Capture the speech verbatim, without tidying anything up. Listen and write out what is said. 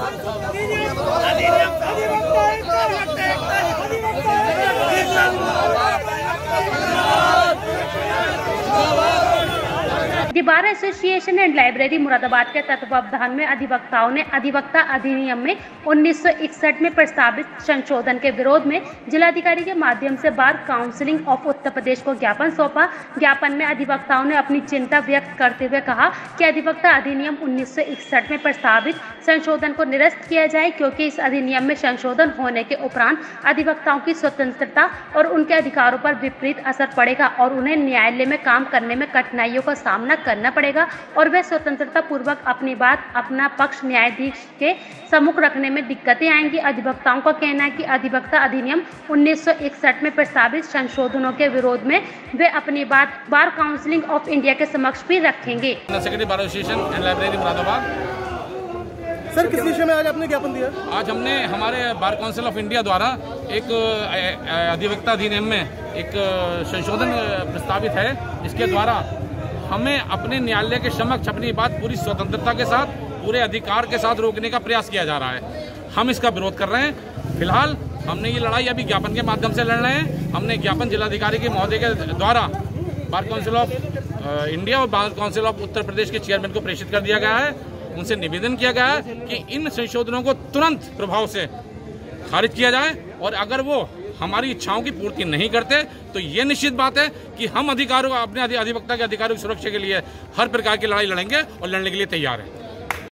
The bar association and library Moradabad के तत्वावधान में अधिवक्ताओं ने अधिवक्ता अधिनियम में उन्नीस सौ इकसठ में प्रस्तावित संशोधन के विरोध में जिलाधिकारी के माध्यम से बार काउंसिलिंग ऑफ उत्तर प्रदेश को ज्ञापन सौंपा। ज्ञापन में अधिवक्ताओं ने अपनी चिंता व्यक्त करते हुए कहा कि अधिवक्ता अधिनियम उन्नीस सौ इकसठ में प्रस्तावित संशोधन को निरस्त किया जाए, क्योंकि इस अधिनियम में संशोधन होने के उपरांत अधिवक्ताओं की स्वतंत्रता और उनके अधिकारों पर विपरीत असर पड़ेगा और उन्हें न्यायालय में काम करने में कठिनाइयों का सामना करना पड़ेगा और वे स्वतंत्रता पूर्वक अपनी बात अपना पक्ष न्यायाधीश के सम्मुख रखने में दिक्कतें आएंगी। अधिवक्ताओं का कहना है कि अधिवक्ता अधिनियम उन्नीस सौ इकसठ में प्रस्तावित संशोधनों के विरोध में वे अपनी बात बार काउंसिलिंग ऑफ इंडिया के समक्ष भी रखेंगे। Secretary bar association and library Moradabad. Sir, किस विषय में आज आपने ज्ञापन दिया? आज हमने हमारे बार काउंसिल ऑफ इंडिया द्वारा एक अधिवक्ता अधिनियम में एक संशोधन प्रस्तावित है, जिसके द्वारा हमें अपने न्यायालय के समक्ष अपनी बात पूरी स्वतंत्रता के साथ पूरे अधिकार के साथ रोकने का प्रयास किया जा रहा है। हम इसका विरोध कर रहे हैं। फिलहाल हमने ये लड़ाई अभी ज्ञापन के माध्यम से लड़ रहे हैं। हमने ज्ञापन जिलाधिकारी के महोदय के द्वारा बार काउंसिल ऑफ इंडिया और bar council of Uttar Pradesh के चेयरमैन को प्रेषित कर दिया गया है। उनसे निवेदन किया गया है कि इन संशोधनों को तुरंत प्रभाव से खारिज किया जाए और अगर वो हमारी इच्छाओं की पूर्ति नहीं करते तो ये निश्चित बात है कि हम अधिकारों अपने अधिवक्ता के अधिकारों की सुरक्षा के लिए हर प्रकार की लड़ाई लड़ेंगे और लड़ने के लिए तैयार हैं।